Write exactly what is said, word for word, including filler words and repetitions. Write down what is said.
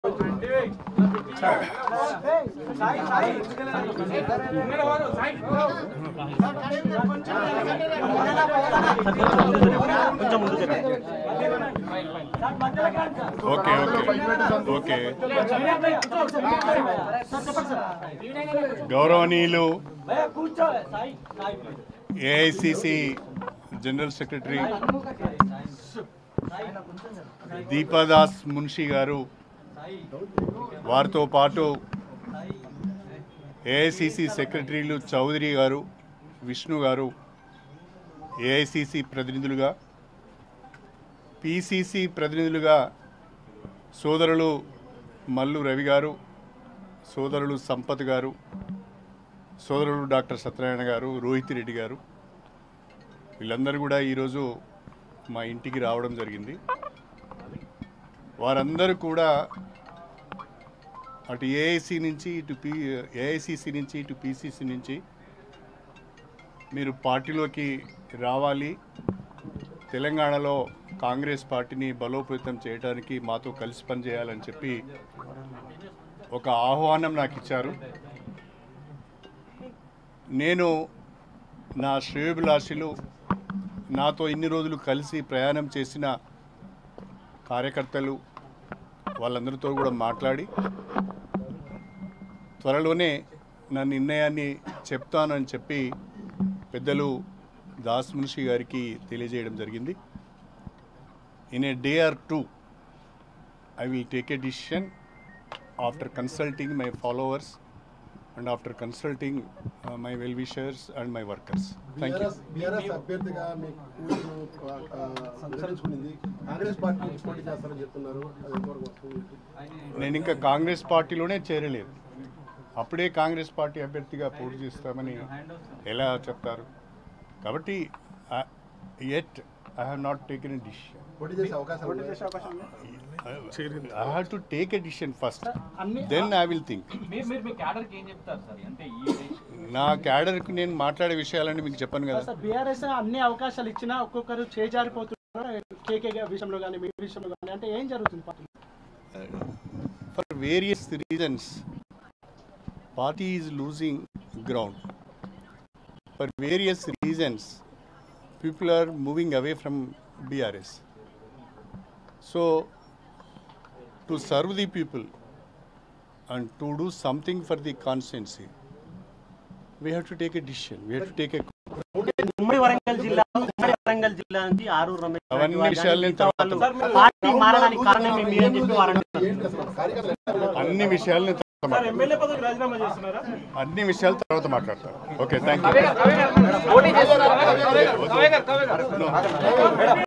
Okay okay గౌరవనీయులు AICC general secretary Deepa Das Munshi గారు, వారితో పాటు ఏఐసిసి సెక్రటరీలు చౌదరి గారు, విష్ణు గారు, ఏఐసిసి ప్రతినిధులుగా, పిసిసి ప్రతినిధులుగా సోదరులు మల్లు రవి గారు, సోదరులు సంపత్ గారు, సోదరులు డాక్టర్ సత్యనారాయణ గారు, రోహిత్ రెడ్డి గారు, వీళ్ళందరూ కూడా ఈరోజు మా ఇంటికి రావడం జరిగింది. వారందరూ కూడా అటు ఏఐసి నుంచి ఇటు పి ఏఐసిసి నుంచి ఇటు పిసిసి నుంచి మీరు పార్టీలోకి రావాలి, తెలంగాణలో కాంగ్రెస్ పార్టీని బలోపేతం చేయడానికి మాతో కలిసి పనిచేయాలని చెప్పి ఒక ఆహ్వానం నాకు ఇచ్చారు. నేను నా శ్రేయోభిలాషులు, నాతో ఇన్ని రోజులు కలిసి ప్రయాణం చేసిన కార్యకర్తలు, వాళ్ళందరితో కూడా మాట్లాడి త్వరలోనే నా నిర్ణయాన్ని చెప్తానని చెప్పి పెద్దలు దాస్ మున్షి గారికి తెలియజేయడం జరిగింది. In a day or two I will take a decision after consulting my followers and after consulting uh, my well-wishers and my workers. Thank you. BRS అభ్యర్థిగా మీకు సంచరించుకునింది, కాంగ్రెస్ పార్టీ పోటీ చేస్తారని చెప్తున్నారు. నేను ఇంకా కాంగ్రెస్ పార్టీలోనే చేరలేదు, అప్పుడే కాంగ్రెస్ పార్టీ అభ్యర్థిగా పోటీ చేస్తామని ఎలా చెప్తారు? కాబట్టి yet I have not taken a decision. పోటీ చేసే అవకాశం I have to take a decision first, then I will think. నా క్యాడర్కి నేను మాట్లాడే విషయాలని మీకు చెప్పాను కదా. బీఆర్ఎస్ అన్ని అవకాశాలు ఇచ్చినా ఒక్కొక్కరు చేజారిపోతున్నారు, కేకే విషయంలో కానీ మీ విషయంలో కానీ, అంటే ఏం జరుగుతుంది party? For various reasons party is losing ground. For various reasons people are moving away from B R S. So to serve the people and to do something for the constituency, we have to take a decision. We have to take a ఉమ్మడి వరంగల్ జిల్లా ఉమ్మడి వరంగల్ జిల్లా నుంచి ఆరు రమేష్ అవన్నీ విషయాలని party మారడానికి కారణం ఏమి అని చెప్పి వారు అన్ని విషయాలని ఎమ్మెల్యే పదవికి రాజీనామా చేస్తున్నారా? అన్ని విషయాలు తర్వాత మాట్లాడతారు. Okay, thank you.